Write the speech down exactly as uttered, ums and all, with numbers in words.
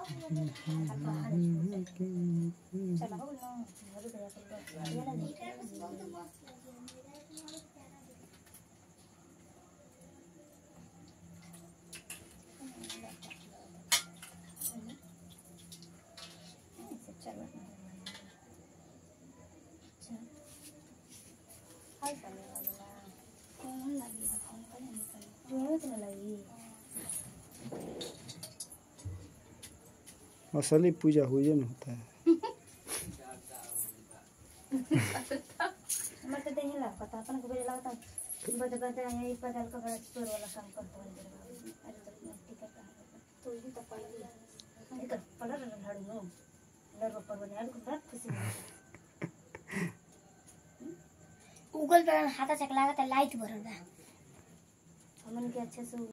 चला हो ना मधु दया कर ये ना चलो हाय करने वाला कौन लगी है फोन करने निकल जो तो लगी असली पूजा हुई न होता है मत तो नहीं ला पता अपन को बेला होता बड़े बड़े ये पगल का बड़ा स्टोर वाला काम करता है अरे तो टिकट तो ये तो पड़ गई नहीं कर पड़ रहा है झाड़ू नो लर पर बने आलू को खुशी गूगल पे हाथा चक लागत लाइट भरल बा हमन के अच्छे से